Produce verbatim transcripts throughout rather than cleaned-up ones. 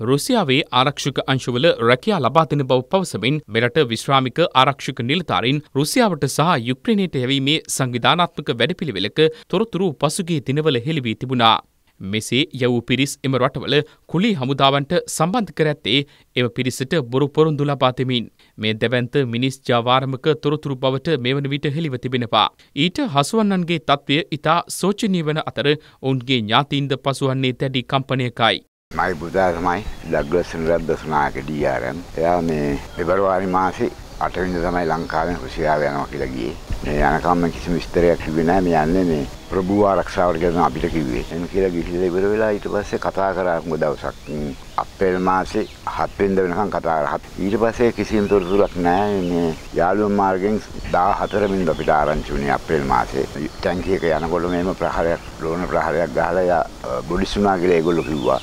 රුසියාවේ ආරක්ෂක අංශවල රැකියා ලබා දෙන බව පවසමින් මෙරට විශ්‍රාමික ආරක්ෂක නිලධාරීන් රුසියාවට සහ යුක්‍රේනයට යැවීමේ සංවිධානාත්මක වැඩපිළිවෙලක තොරතුරු පසුගිය දිනවල හෙළි වී තිබුණා. මෙසේ යවූ පිරිස් එම රටවල කුලී හමුදාවන්ට සම්බන්ධ කර ඇත්තේ එම පිරිසට බොරු පොරොන්දු ලබා දෙමින්. මේ දැවැන්ත මිනිස් ජාවාරමක තොරතුරු බවට මෙවන විට හෙළිව තිබෙනවා. ඊට හසුවන්නන්ගේ තත්ත්වය ඉතා සෝචනීය වන අතර ඔවුන්ගේ ඥාතීන්ද පසුවන්නේ දැඩි කම්පනයකයි. මගේ පුතා තමයි ඩග්ලස් රද්දස්නායක ඩී ආර් එම්. එයා මේ පෙබරවාරි මාසේ අට වෙනිදා තමයි ලංකාවෙන් රුසියාව යනවා කියලා ගියේ. මේ යනකම් කිසිම විස්තරයක් කිව්වේ නැහැ. මේ යන්නේ මේ ප්‍රභූ ආරක්ෂාවට කියලා අපිට කිව්වේ. එන්න කියලා ගිහිල්ලා ඉවර වෙලා ඊට පස්සේ කතා කරා මොකද දවසක් අප්‍රේල් මාසේ හත් වෙනිදා වෙනකම් කතා කරා. ඊට පස්සේ කිසිම තොරතුරක් නැහැ. මේ යාළුවන් මාර්ගෙන් දාහතර වෙනිදා අපිට ආරංචි වුණේ අප්‍රේල් මාසේ. ටැංකිය එක යනකොට මේම ප්‍රහාරයක් ලෝණ ප්‍රහාරයක් ගහලා යා බොඩිසුනා කියලා ඒගොල්ලෝ කිව්වා.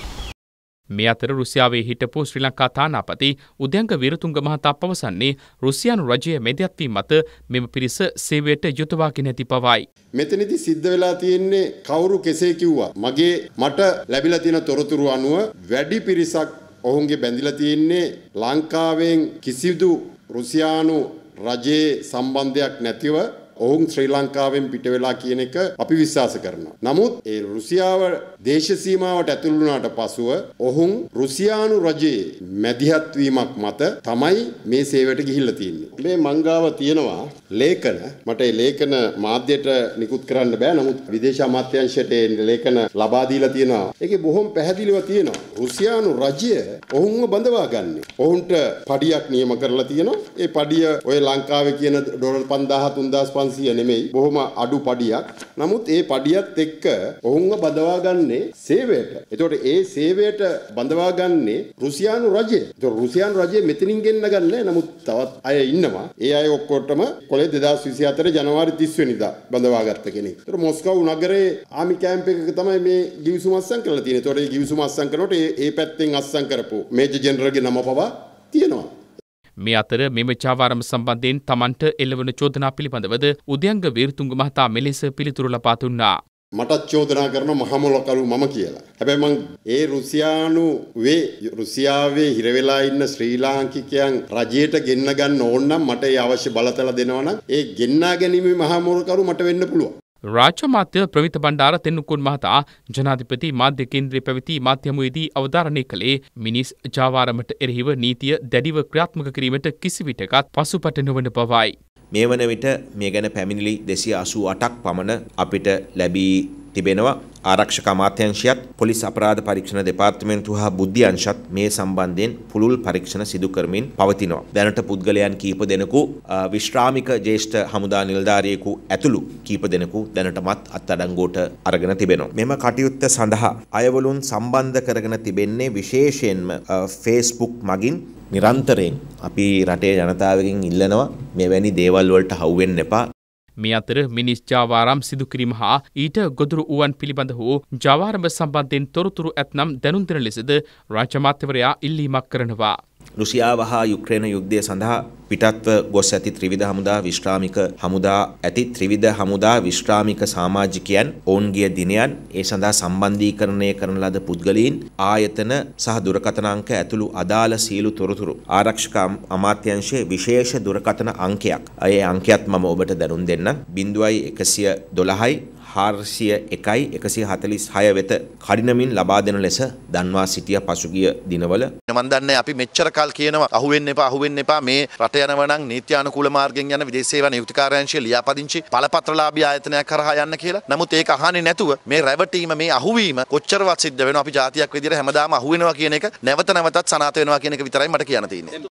මේ අතර රුසියාවේ හිටපු ශ්‍රී ලංකා තානාපති උදයංග වීරතුංග මහතා පවසන්නේ රුසියානු රජය මැදිහත්වීම මත මෙම පිරිස සේවයට යොදවාගෙන ඇති බවයි. මෙතනදී සිද්ධ වෙලා තියෙන්නේ කවුරු කෙසේ කිව්වා මගේ මට ලැබිලා තියෙන තොරතුරු අනුව වැඩි පිරිසක් ඔවුන්ගේ බැඳිලා තියෙන්නේ ලංකාවෙන් කිසිදු රුසියානු රජයේ සම්බන්ධයක් නැතිව ඔවුන් ශ්‍රී ලංකාවෙන් පිට වෙලා කියන එක අපි විශ්වාස කරනවා. නමුත් ඒ රුසියාව දේශ සීමාවට ඇතුළු වුණාට පසුව ඔවුන් රුසියානු රජයේ මැදිහත් වීමක් මත තමයි මේ සේවයට ගිහිල්ලා තියෙන්නේ. මේ මංගාව තියෙනවා ලේඛන. මට ඒ ලේඛන මාධ්‍යයට නිකුත් කරන්න බෑ. නමුත් විදේශ අමාත්‍යාංශයට ඒ ලේඛන ලබා දීලා තියෙනවා. ඒකේ බොහොම පැහැදිලිව තියෙනවා. රුසියානු රජය ඔවුන්ව බඳවා ගන්න. ඔවුන්ට පඩියක් නියම කරලා තියෙනවා. ඒ පඩිය ඔය ලංකාවේ කියන ඩොලර් පන්දාහ තුන්දාස් පන්සිය නෙමෙයි බොහොම අඩු පඩියක්. නමුත් ඒ පඩියත් එක්ක ඔවුන්ව බඳවා ගන්නේ සේවයට. ඒතකොට ඒ සේවයට බඳවා ගන්නේ රුසියානු රජය. ඒතකොට රුසියානු රජය මෙතනින් ගෙන්න ගන්නෑ. නමුත් තවත් අය ඉන්නවා. ඒ අය ඔක්කොටම කොලේ දෙදාස් විසිහතර ජනවාරි තිස් වෙනිදා බඳවා ගත්ත කෙනෙක්. ඒතකොට මොස්කව් නගරේ ආමි කැම්ප් එකක තමයි මේ ගිවිසුම අත්සන් කරලා තියෙන්නේ. ඒතකොට මේ ගිවිසුම අත්සන් කරනකොට ඒ ඒ පැත්තෙන් අත්සන් කරපු මේජර් ජෙනරල්ගේ නම පවා තියෙනවා. මේ අතර මෙම ජාවාරම සම්බන්ධයෙන් තමන්ට එල්ලවන චෝදනා පිළිබඳවද උදයංග වීරතුංග මහතා මෙලෙස පිළිතුරු ලබා දුන්නා. මටත් චෝදනා කරන මහමොලකරු මම කියලා. හැබැයි මං ඒ රුසියානු වේ රුසියාවේ හිර වෙලා ඉන්න ශ්‍රී ලාංකිකයන් රජයට ගෙන්න ගන්න ඕන නම් මට ඒ අවශ්‍ය බලතල දෙනවා නම් ඒ ගෙන්නා ගැනීමේ මහමොලකරු මට වෙන්න පුළුවන්. රාජ්‍ය මාත්‍ය ප්‍රවිත බණ්ඩාර තෙන්නුකුන් මහතා ජනාධිපති මාධ්‍ය කේන්ද්‍රයේ පැවති මාධ්‍යමුවේදී අවධාරණය කළේ මිනිස් ජාවාරමට එරෙහිව නීතිය දැඩිව ක්‍රියාත්මක කිරීමට කිසිවිටකත් පසුපට නොවන බවයි. මේ වන විට මේ ගැන පැමිණිලි දෙසිය අසූ අටක් පමණ අපිට ලැබී තිබෙනවා. ආරක්ෂක අමාත්‍යාංශයත් පොලිස් අපරාධ පරීක්ෂණ දෙපාර්තමේන්තුව හා බුද්ධි අංශත් මේ සම්බන්ධයෙන් පුළුල් පරීක්ෂණ සිදු කරමින් පවතිනවා. දැනට පුද්ගලයන් කීප දෙනෙකු විශ්‍රාමික ජ්‍යෙෂ්ඨ හමුදා නිලධාරියෙකු ඇතුළු කීප දෙනෙකු දැනටමත් අත්අඩංගුවට අරගෙන තිබෙනවා. මෙම කටයුත්ත සඳහා අයවලුන් සම්බන්ධ කරගෙන තිබෙන්නේ විශේෂයෙන්ම Facebook මගින් නිරන්තරයෙන් අපි රටේ ජනතාවගෙන් ඉල්ලනවා මෙවැනි දේවල් වලට හවු වෙන්න එපා. මේ අතර මිනිස් ජාවාරම් සිදු කිරීම හා ඊට ගොදුරු වූවන් පිළිබඳ වූ ජාවාරම සම්බන්ධයෙන් තොරතුරු ඇතනම් දැනුම් දෙන ලෙසද රාජ්‍ය අමාත්‍යවරයා ඉල්ලීමක් කරනවා. රුසියාව හා යුක්‍රේන යුද්ධය සඳහා පිටත්ව ගොස් ඇති ත්‍රිවිධ හමුදා විශ්‍රාමික හමුදා ඇති ත්‍රිවිධ හමුදා විශ්‍රාමික සමාජිකයන් ඔවුන්ගේ දිනයන් ඒ සඳහා සම්බන්ධීකරණය කරන ලද පුද්ගලයන් ආයතන සහ දුරකථන අංක ඇතුළු අදාළ සියලු තොරතුරු ආරක්ෂක අමාත්‍යාංශයේ විශේෂ දුරකථන අංකයක් ඒ අංකයත් මම ඔබට දැනුම් දෙන්නම් බිංදුවයි එකසිය දොළහයි හාරසිය එකයි එකසිය හතළිස් හය වෙත කඩිනමින් ලබා දෙන ලෙස දන්වා සිටිය පසුගිය දිනවල මම දන්නේ අපි මෙච්චර කල් කියනවා අහුවෙන්න එපා අහුවෙන්න එපා මේ රට යනවා නම් නීත්‍යානුකූල මාර්ගෙන් යන විදේශ සේවා නියුක්ති කාර්යාංශයේ ලියාපදිංචි බලපත්‍රලාභී ආයතනයක් කරහා යන්න කියලා. නමුත් ඒක අහන්නේ නැතුව මේ රැවටීම මේ අහුවීම කොච්චරවත් සිද්ධ වෙනවා අපි ජාතියක් විදිහට හැමදාම අහුවෙනවා කියන එක නැවත නැවතත් සනාථ වෙනවා කියන එක විතරයි මට කියන්න තියෙන්නේ.